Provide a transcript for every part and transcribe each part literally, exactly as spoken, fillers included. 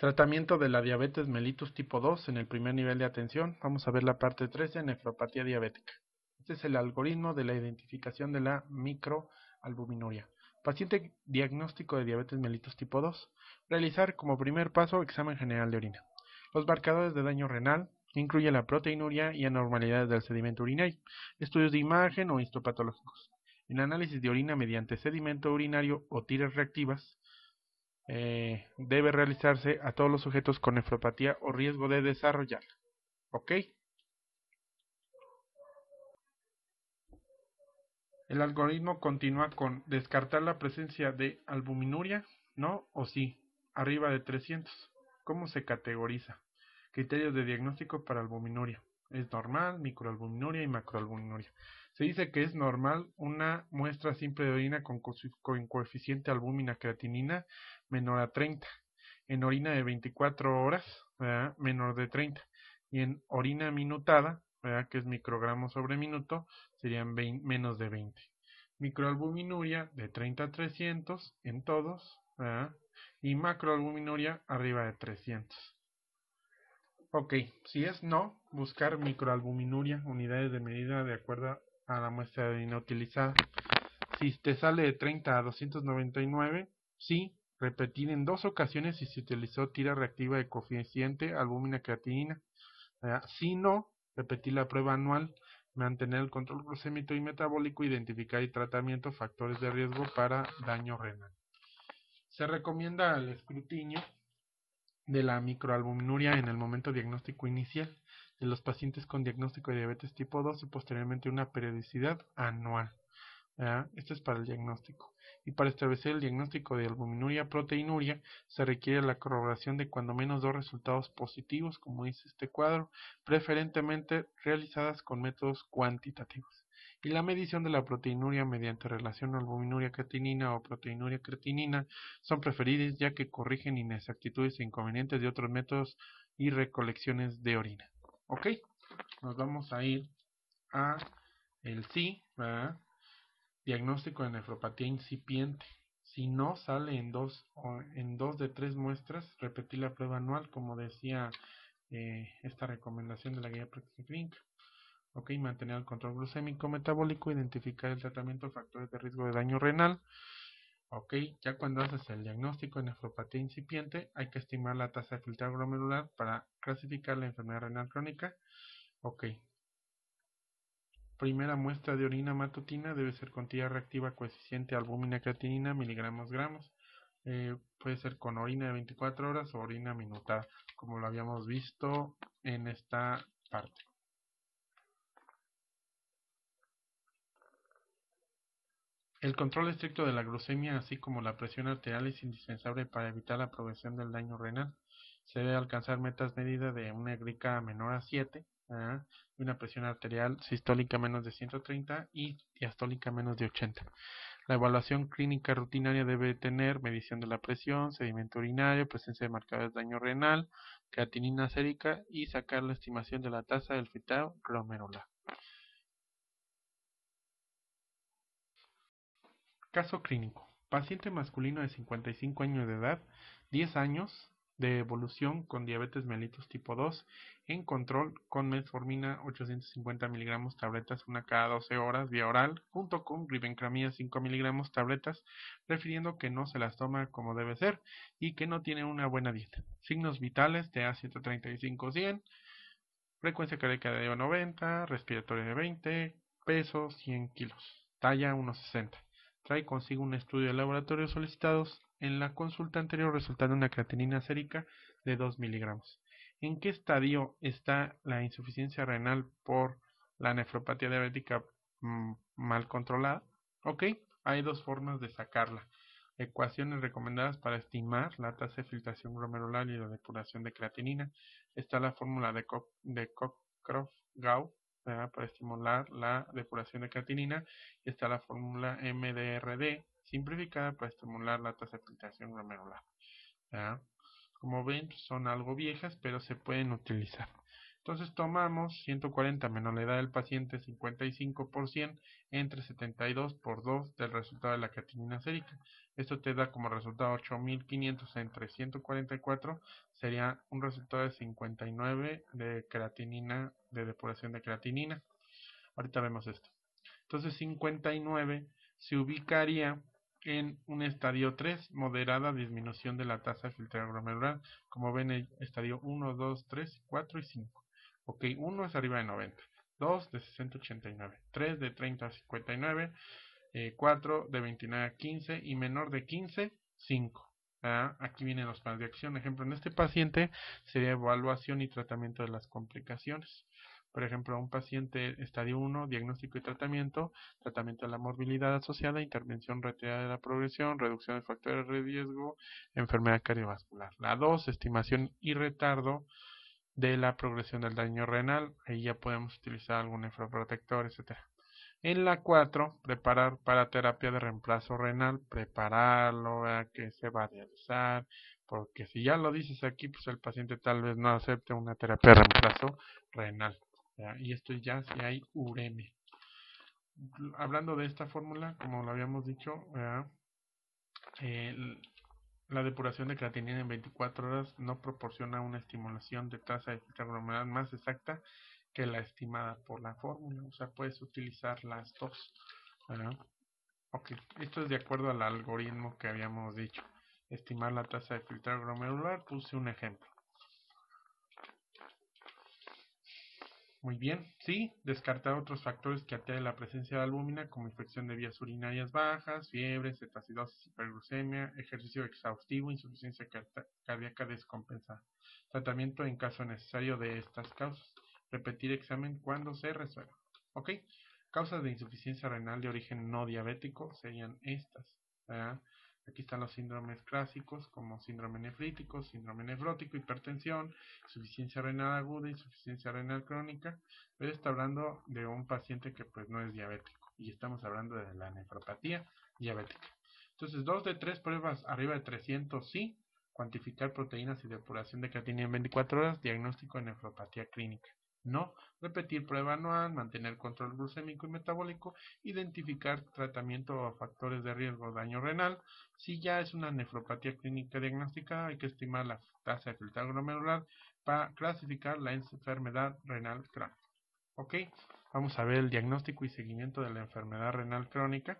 Tratamiento de la diabetes mellitus tipo dos en el primer nivel de atención. Vamos a ver la parte trece, nefropatía diabética. Este es el algoritmo de la identificación de la microalbuminuria. Paciente diagnóstico de diabetes mellitus tipo dos. Realizar como primer paso examen general de orina. Los marcadores de daño renal incluyen la proteinuria y anormalidades del sedimento urinario, estudios de imagen o histopatológicos. El análisis de orina mediante sedimento urinario o tiras reactivas Eh, debe realizarse a todos los sujetos con nefropatía o riesgo de desarrollarla. ¿Ok? El algoritmo continúa con descartar la presencia de albuminuria, no o sí, arriba de trescientos. ¿Cómo se categoriza? Criterios de diagnóstico para albuminuria. Es normal, microalbuminuria y macroalbuminuria. Se dice que es normal una muestra simple de orina con, co con coeficiente albúmina creatinina menor a treinta. En orina de veinticuatro horas, ¿verdad?, menor de treinta. Y en orina minutada, ¿verdad?, que es microgramos sobre minuto, serían veinte, menos de veinte. Microalbuminuria de treinta a trescientos en todos, ¿verdad?, y macroalbuminuria arriba de trescientos. Ok, si es no, buscar microalbuminuria, unidades de medida de acuerdo a la muestra de orina utilizada. Si te sale de treinta a doscientos noventa y nueve, sí, repetir en dos ocasiones si se utilizó tira reactiva de coeficiente albúmina creatinina. ¿Verdad? Si no, repetir la prueba anual, mantener el control glucémico y metabólico, identificar y tratamiento factores de riesgo para daño renal. Se recomienda el escrutinio de la microalbuminuria en el momento diagnóstico inicial de los pacientes con diagnóstico de diabetes tipo dos y posteriormente una periodicidad anual. ¿Ya? Esto es para el diagnóstico. Y para establecer el diagnóstico de albuminuria proteinuria se requiere la corroboración de cuando menos dos resultados positivos, como dice este cuadro, preferentemente realizadas con métodos cuantitativos. Y la medición de la proteinuria mediante relación albuminuria creatinina o proteinuria creatinina son preferidas ya que corrigen inexactitudes e inconvenientes de otros métodos y recolecciones de orina. ¿Ok? Nos vamos a ir a el sí, ¿verdad? Diagnóstico de nefropatía incipiente. Si no sale en dos, o en dos de tres muestras, repetir la prueba anual, como decía eh, esta recomendación de la guía práctica clínica. Ok, mantener el control glucémico metabólico, identificar el tratamiento de factores de riesgo de daño renal. Ok, ya cuando haces el diagnóstico de nefropatía incipiente, hay que estimar la tasa de filtrado glomerular para clasificar la enfermedad renal crónica. Ok. Primera muestra de orina matutina debe ser con tira reactiva coeficiente albúmina creatinina miligramos gramos. Eh, puede ser con orina de veinticuatro horas o orina minutada, como lo habíamos visto en esta parte. El control estricto de la glucemia, así como la presión arterial, es indispensable para evitar la progresión del daño renal. Se debe alcanzar metas medidas de una glica menor a siete, ¿eh? y una presión arterial sistólica menos de ciento treinta y diastólica menos de ochenta. La evaluación clínica rutinaria debe tener medición de la presión, sedimento urinario, presencia de marcadores de daño renal, creatinina sérica y sacar la estimación de la tasa del filtrado glomerular. Caso clínico. Paciente masculino de cincuenta y cinco años de edad, diez años de evolución con diabetes mellitus tipo dos, en control con metformina ochocientos cincuenta miligramos tabletas una cada doce horas vía oral, junto con glibenclamida cinco miligramos tabletas, refiriendo que no se las toma como debe ser y que no tiene una buena dieta. Signos vitales: T A ciento treinta y cinco cien, frecuencia cardíaca de noventa, respiratoria de veinte, peso cien kilos, talla uno sesenta. Trae consigo un estudio de laboratorio solicitados en la consulta anterior, resultando una creatinina sérica de dos miligramos. ¿En qué estadio está la insuficiencia renal por la nefropatía diabética mmm, mal controlada? Ok, hay dos formas de sacarla. Ecuaciones recomendadas para estimar la tasa de filtración glomerular y la depuración de creatinina. Está la fórmula de, Co de Cockcroft-Gault para estimular la depuración de creatinina, y está la fórmula M D R D simplificada para estimular la tasa de filtración glomerular. ¿verdad? Como ven, son algo viejas, pero se pueden utilizar. Entonces tomamos ciento cuarenta menos la edad del paciente, cincuenta y cinco por ciento, entre setenta y dos por dos del resultado de la creatinina sérica. Esto te da como resultado ocho mil quinientos entre ciento cuarenta y cuatro, sería un resultado de cincuenta y nueve de creatinina, de depuración de creatinina. Ahorita vemos esto. Entonces cincuenta y nueve se ubicaría en un estadio tres, moderada disminución de la tasa de filtrado glomerular. Como ven, el estadio uno, dos, tres, cuatro y cinco. Ok, uno es arriba de noventa, dos de sesenta a ochenta y nueve, tres de treinta a cincuenta y nueve, eh, cuatro de veintinueve a quince y menor de quince, cinco. ¿Ah? Aquí vienen los planes de acción. Ejemplo, en este paciente sería evaluación y tratamiento de las complicaciones. Por ejemplo, un paciente estadio uno, diagnóstico y tratamiento, tratamiento de la morbilidad asociada, intervención retirada de la progresión, reducción de factores de riesgo, enfermedad cardiovascular. La dos, estimación y retardo de la progresión del daño renal. Ahí ya podemos utilizar algún nefroprotector, etcétera. En la cuatro, preparar para terapia de reemplazo renal, prepararlo, ¿verdad? Que se va a realizar, porque si ya lo dices aquí, pues el paciente tal vez no acepte una terapia de reemplazo renal, ¿verdad? Y esto ya si hay uremia. Hablando de esta fórmula, como lo habíamos dicho, eh, la depuración de creatinina en veinticuatro horas no proporciona una estimulación de tasa de filtrado glomerular más exacta que la estimada por la fórmula. O sea, puedes utilizar las dos. ¿Verdad? Ok, esto es de acuerdo al algoritmo que habíamos dicho. Estimar la tasa de filtrado glomerular, puse un ejemplo. Muy bien, sí, descartar otros factores que alteren la presencia de albúmina, como infección de vías urinarias bajas, fiebre, cetoacidosis, hiperglucemia, ejercicio exhaustivo, insuficiencia cardíaca descompensada. Tratamiento en caso necesario de estas causas. Repetir examen cuando se resuelva. ¿Ok? Causas de insuficiencia renal de origen no diabético serían estas. ¿Verdad? Aquí están los síndromes clásicos como síndrome nefrítico, síndrome nefrótico, hipertensión, insuficiencia renal aguda, insuficiencia renal crónica, pero está hablando de un paciente que pues no es diabético y estamos hablando de la nefropatía diabética. Entonces, dos de tres pruebas arriba de trescientos sí, cuantificar proteínas y depuración de creatinina en veinticuatro horas, diagnóstico de nefropatía clínica. No, repetir prueba anual, mantener control glucémico y metabólico, identificar tratamiento o factores de riesgo o daño renal. Si ya es una nefropatía clínica diagnosticada, hay que estimar la tasa de filtrado glomerular para clasificar la enfermedad renal crónica. Ok, vamos a ver el diagnóstico y seguimiento de la enfermedad renal crónica.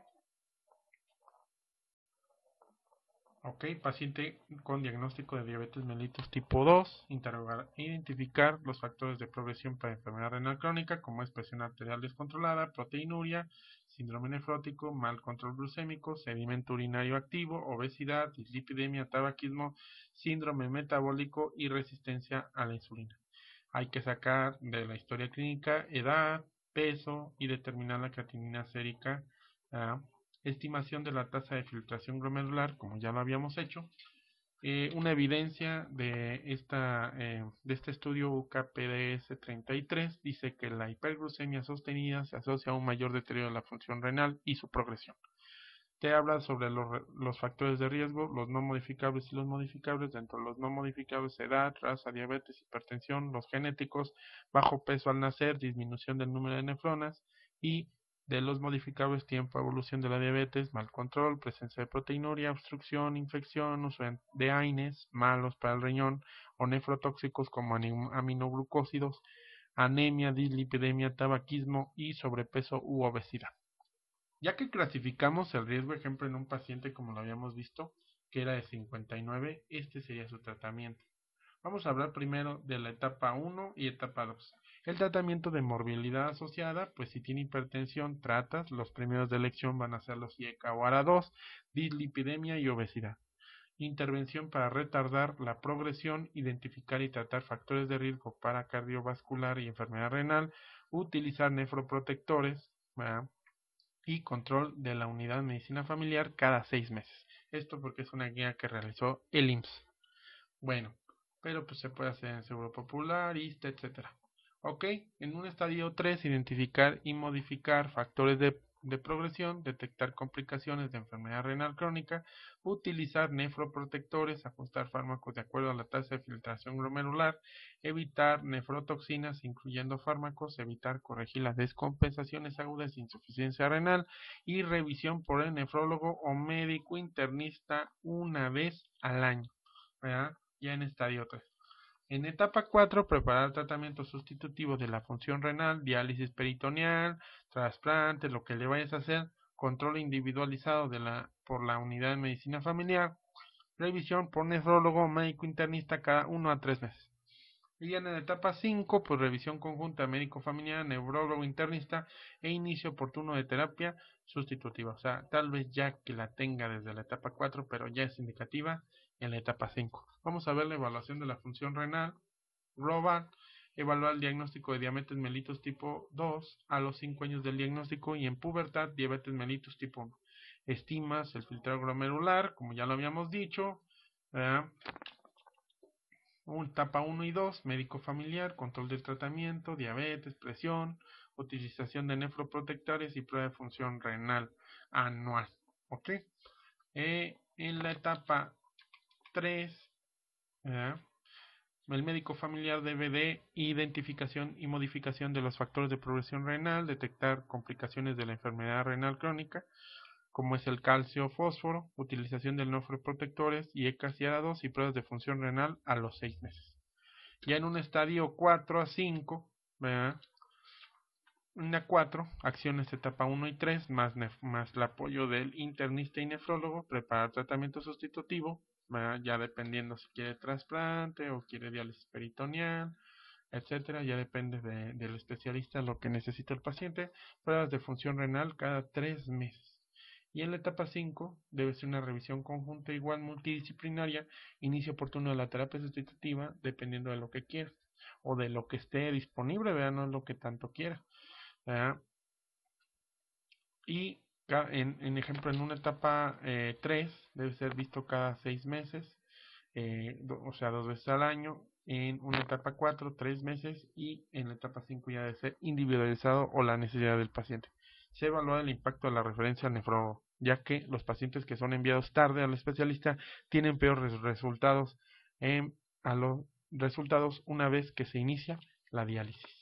Ok, paciente con diagnóstico de diabetes mellitus tipo dos, interrogar, identificar los factores de progresión para enfermedad renal crónica, como es presión arterial descontrolada, proteinuria, síndrome nefrótico, mal control glucémico, sedimento urinario activo, obesidad, dislipidemia, tabaquismo, síndrome metabólico y resistencia a la insulina. Hay que sacar de la historia clínica edad, peso y determinar la creatinina sérica. ¿Ah? Estimación de la tasa de filtración glomerular, como ya lo habíamos hecho. Eh, una evidencia de, esta, eh, de este estudio U K P D S treinta y tres dice que la hiperglucemia sostenida se asocia a un mayor deterioro de la función renal y su progresión. Te habla sobre los, los factores de riesgo, los no modificables y los modificables. Dentro de los no modificables, edad, raza, diabetes, hipertensión, los genéticos, bajo peso al nacer, disminución del número de nefronas, y de los modificables, tiempo, evolución de la diabetes, mal control, presencia de proteinuria, obstrucción, infección, uso de AINES, malos para el riñón, o nefrotóxicos como aminoglucósidos, anemia, dislipidemia, tabaquismo y sobrepeso u obesidad. Ya que clasificamos el riesgo, ejemplo, en un paciente como lo habíamos visto, que era de cincuenta y nueve, este sería su tratamiento. Vamos a hablar primero de la etapa uno y etapa dos. El tratamiento de morbilidad asociada, pues si tiene hipertensión, tratas, los primeros de elección van a ser los I E C A o A R A dos, dislipidemia y obesidad. Intervención para retardar la progresión, identificar y tratar factores de riesgo para cardiovascular y enfermedad renal, utilizar nefroprotectores, ¿verdad? Y control de la unidad de medicina familiar cada seis meses. Esto porque es una guía que realizó el I M S S. Bueno, pero pues se puede hacer en Seguro Popular, I S S S T E, etcétera. Ok, en un estadio tres, identificar y modificar factores de de progresión, detectar complicaciones de enfermedad renal crónica, utilizar nefroprotectores, ajustar fármacos de acuerdo a la tasa de filtración glomerular, evitar nefrotoxinas incluyendo fármacos, evitar corregir las descompensaciones agudas de insuficiencia renal y revisión por el nefrólogo o médico internista una vez al año, ¿verdad? Ya en estadio tres. En etapa cuatro, preparar tratamiento sustitutivo de la función renal, diálisis peritoneal, trasplante, lo que le vayas a hacer, control individualizado de la, por la unidad de medicina familiar, revisión por nefrólogo o médico internista cada uno a tres meses. Y en la etapa cinco, pues revisión conjunta médico familiar, neurólogo internista e inicio oportuno de terapia sustitutiva. O sea, tal vez ya que la tenga desde la etapa cuatro, pero ya es indicativa en la etapa cinco. Vamos a ver la evaluación de la función renal global, evaluar el diagnóstico de diabetes mellitus tipo dos a los cinco años del diagnóstico y en pubertad diabetes mellitus tipo uno. Estimas el filtrado glomerular, como ya lo habíamos dicho, ¿verdad? Etapa uno y dos, médico familiar, control del tratamiento, diabetes, presión, utilización de nefroprotectores y prueba de función renal anual. ¿Ok? Eh, en la etapa tres, ¿eh? el médico familiar debe de identificación y modificación de los factores de progresión renal, detectar complicaciones de la enfermedad renal crónica, como es el calcio fósforo, utilización de nefroprotectores y E C A S y A R A dos y pruebas de función renal a los seis meses. Ya en un estadio cuatro a cinco, ¿verdad? En la cuatro, acciones etapa uno y tres, más, más el apoyo del internista y nefrólogo, preparar tratamiento sustitutivo, ¿verdad? Ya dependiendo si quiere trasplante o quiere diálisis peritoneal, etcétera, ya depende de, del especialista lo que necesita el paciente, pruebas de función renal cada tres meses. Y en la etapa cinco debe ser una revisión conjunta igual multidisciplinaria, inicio oportuno de la terapia sustitutiva, dependiendo de lo que quiera, o de lo que esté disponible, ¿verdad? No es lo que tanto quiera, ¿verdad? Y en, en ejemplo, en una etapa eh, tres debe ser visto cada seis meses, eh, do, o sea, dos veces al año. En una etapa cuatro, tres meses. Y en la etapa cinco ya debe ser individualizado o la necesidad del paciente. Se evalúa el impacto de la referencia al nefrólogo, ya que los pacientes que son enviados tarde al especialista tienen peores resultados eh, a los resultados una vez que se inicia la diálisis.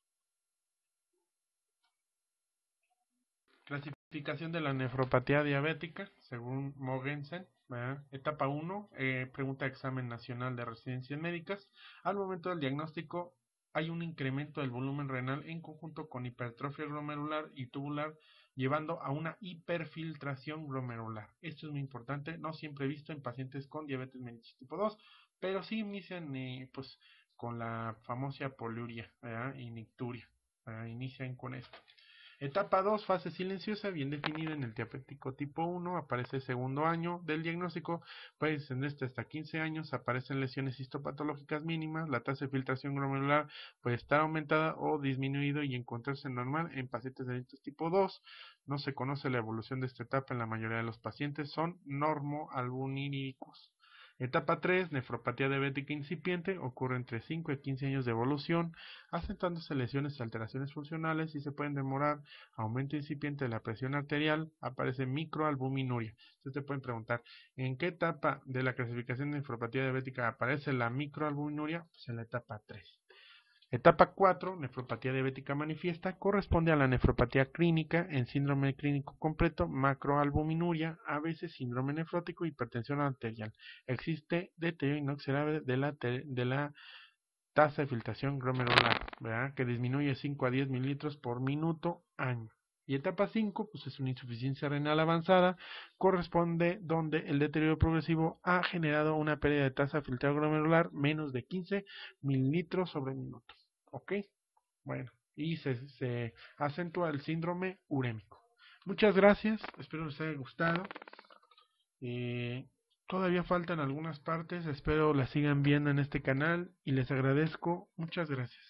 Clasificación de la nefropatía diabética, según Mogensen, ¿verdad? Etapa uno, eh, pregunta de examen nacional de residencias médicas. Al momento del diagnóstico hay un incremento del volumen renal en conjunto con hipertrofia glomerular y tubular, llevando a una hiperfiltración glomerular. Esto es muy importante, no siempre visto en pacientes con diabetes mellitus tipo dos, pero sí inician eh, pues, con la famosa poliuria, ¿verdad? Y nicturia, ¿verdad? Inician con esto. Etapa dos, fase silenciosa, bien definida en el diabético tipo uno, aparece el segundo año del diagnóstico, puede extenderse hasta quince años, aparecen lesiones histopatológicas mínimas, la tasa de filtración glomerular puede estar aumentada o disminuido y encontrarse normal en pacientes de diabetes tipo dos, no se conoce la evolución de esta etapa en la mayoría de los pacientes, son normoalbumínicos. Etapa tres, nefropatía diabética incipiente, ocurre entre cinco y quince años de evolución, acentuándose lesiones y alteraciones funcionales y se pueden demorar, aumento incipiente de la presión arterial, aparece microalbuminuria. Ustedes te pueden preguntar, ¿en qué etapa de la clasificación de nefropatía diabética aparece la microalbuminuria? Pues en la etapa tres. Etapa cuatro, nefropatía diabética manifiesta, corresponde a la nefropatía clínica en síndrome clínico completo, macroalbuminuria, a veces síndrome nefrótico, hipertensión arterial. Existe deterioro inoxidable de la, de la tasa de filtración glomerular, ¿verdad? Que disminuye cinco a diez mililitros por minuto año. Y etapa cinco, pues es una insuficiencia renal avanzada, corresponde donde el deterioro progresivo ha generado una pérdida de tasa de filtrado glomerular menos de quince mililitros sobre minuto. ¿Ok? Bueno, y se, se acentúa el síndrome urémico. Muchas gracias, espero les haya gustado. Eh, todavía faltan algunas partes, espero las sigan viendo en este canal y les agradezco. Muchas gracias.